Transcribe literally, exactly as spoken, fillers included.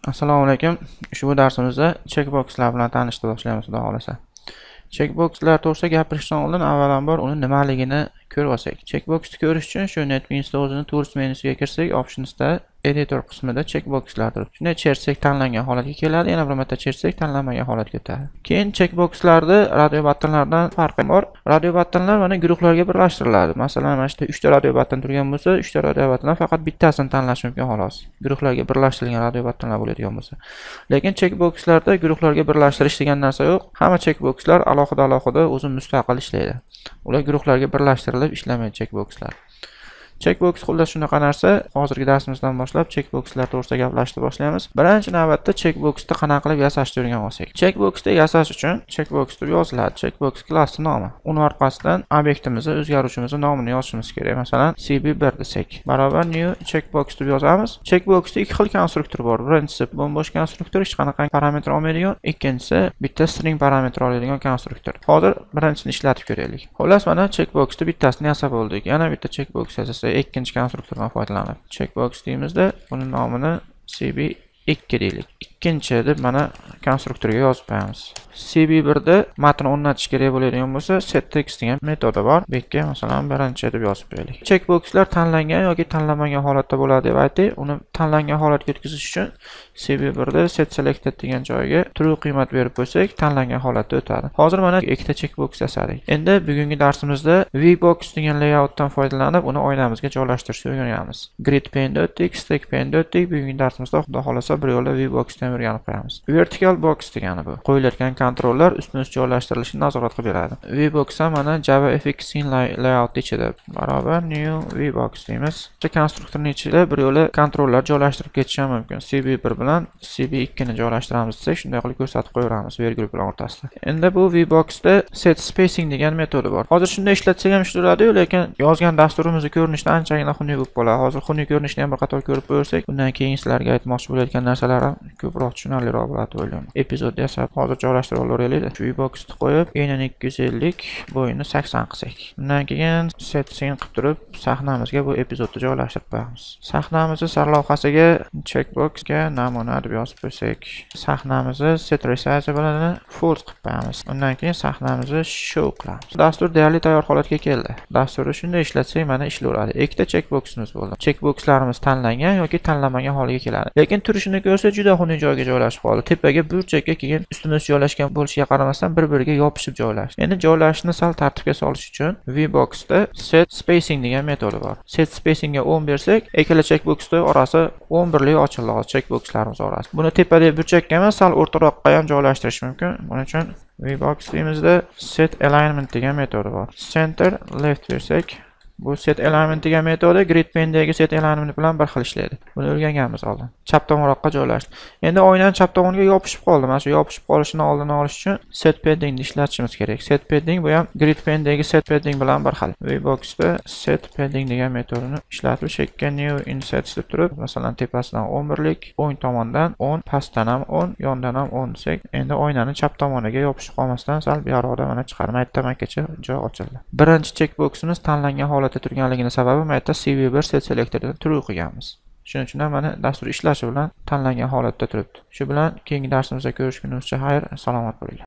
Assalomu alaykum. Ushbu darsimizda checkboxlar bilan tanishib boshlaymiz, xudo xolasa. Checkboxlar to'g'risida gapirishdan oldin avvalambor uni nimaligini ko'rib olsak. Checkboxni ko'rish uchun shu NetBeans'da o'zining tools menyusiga kirsak, optionsda editor qismida checkboxlar turibdi. Shunday chertsak tanlangan holatga keladi, yana bir marta chertsak tanlanmagan holatga o'tadi. Keyin checkboxlarda radio buttonlardan farqi bor. Radio buttonlar mana guruhlarga birlashtiriladi. Masalan, mana shu uchta radio button turgan bo'lsa, uchta radio buttondan faqat bittasini tanlash mumkin xolos. Guruhlarga birlashtirilgan radio buttonlar bo'ladigan bo'lsa. Lekin checkboxlarda guruhlarga birlashtirish degan narsa yo'q. Hamma checkboxlar alohida-alohida o'zi mustaqil ishlaydi. Ular guruhlarga birlashtirilib ishlamaydi checkboxlar. Checkbox xullas shunaqa narsa. Hozirgi darsimizdan boshlab checkboxlar to'g'risida gaplashishni boshlaymiz. Birinchi navbatda checkboxni qanaqa qilib yasashni o'rganib olsak. Checkboxni yasash uchun checkbox deb yoziladi. Checkbox klassi nomi. Uni orqasidan obyektimizni, o'zgaruvchimizni nomini yozishimiz kerak. Masalan, C B bir desak, barobar new checkbox deb yozamiz. Checkboxda ikki xil konstruktor bor. Birinchisi bo'sh konstruktor, hech qanaqa parametr olmaydigan, ikkinchisi bitta string parametr oladigan konstruktor. Hozir birinchisini ishlatib ko'raylik. Xullas, mana checkboxda bittasini yasab oldik. Yana bitta checkbox yasasak ikkinchi konstruktordan foydalanib checkbox deymizda, buni nomini C B ikki deylik. Ikkinchi deb mana konstruktorga yozib qo'yamiz. C B bir da matn o'rnatish kerak bo'ladigan bo'lsa, setText degan metodi bor. Bu yerga masalan birinchi deb yozib qo'yaylik. Checkboxlar tanlangan yoki tanlanmagan holatda bo'ladi deb aytdik. Uni tanlangan holatga o'tkazish uchun C B bir da setSelected degan joyga true qiymat berib qo'ysak, tanlangan holatda o'tadi. Hozir mana ikkita checkbox yasadik. Endi bugungi darsimizda VBox degan layoutdan foydalanib, uni oynamizga joylashtirishni o'rganamiz. Grid pane da o'tdik, stack pane da o'tdik. Bugungi darsimizda xudo xolasa bir yo'la VBox dan o'rganib qo'yamiz. Vertical box degani bu. Qo'yiladigan kontrollar ustma-ust joylashtirilishini nazorat qilib beradi. VBox ham mana JavaFX scene layout ichida. Barobar new VBox deymiz. O'sha konstruktorning ichida bir yo'la kontrollar joylashtirib ketish ham mumkin. C B bir bilan C B ikki ni joylashtiramiz desak, shunday qilib ko'rsatib qo'yamiz vergul bilan o'rtasida. Endi bu VBoxda set spacing degan metodi bor. Hozir shunday ishlatsak ham ishlaydi-yu, lekin yozgan dasturimizning ko'rinishida anchagina xunuk bo'lib qoladi. Hozir xunuk ko'rinishni ham bir qator ko'rib qo'ysak, undan keyin sizlarga aytmoqchi bo'layotgan narsalar ham ko'proq tushunarliroq bo'ladi deb o'ylayman. Epizod yasab hozir joylashtirib olaylik. Shu VBoxni qo'yib, enini ikki yuz ellik, bo'yini sakson qilsak. Undan keyin set scene qilib turib, sahnamizga bu epizodni joylashtirib qo'yamiz. Sahnamizni sarlavhasiga checkboxga namuna deb yozib qo'ysak, sahnamizni set resize bilan false qilib qo'yamiz. Undan keyin sahnamizni show qilamiz. Dastur deyarli tayyor holatga keldi. Dasturni shunday ishlatsak, mana ishlayveradi. Ikkita checkboximiz bo'ldi. Checkboxlarimiz tanlangan yoki tanlanmagan holiga keladi. Lekin turishini ko'rsa juda xunuk joyga joylashib qoldi. Tepaga burchakka keyin ustma-ust joylashgan bo'lishiga qaramasdan bir-biriga yopishib joylashdi. Endi joylashni sal tartibga solish uchun VBoxda set spacing degan metodi bor. Set spacingga o'n bersak, ikkala checkboxda orasi o'n bir lik ochiladi checkboxlarimiz orasi. Buni tepadagi burchakka emas, sal o'rtaroqqa ham joylashtirish mumkin. Buning uchun VBox deyimizda set alignment degan metodi bor. Center left bersak, bu set alignment degan metodi grid pane'dagi set alignment bilan bir xil ishlaydi. Buni o'rganganmiz oldin. Chap tomonroqqa joylashdi. Endi oynani chap tomoniga yopishib qoldi. Mana shu yopishib qolishini oldini olish uchun set padding ni ishlatishimiz kerak. Set padding bu ham grid pane'dagi set padding bilan bir xil. VBoxda set padding degan metodini ishlatib, chekka new insets deb turib, masalan tepasidan o'n bir lik, o'ng tomondan o'n, pastdan ham o'n, yondan ham o'n desak, endi oynani chap tomoniga yopishib qolmasdan sal buyoqda mana chiqarmay tamakkacha joy ochildi. Birinchi checkboximiz tanlangan holatda turganligini sababi mayta C B bir set selectordan true qilganmiz. Shuning uchun ham mana dastur ishlashi bilan tanlangan holatda turibdi. Shu bilan keyingi darsimizda ko'rishgunimizcha xayr, salomat bo'linglar.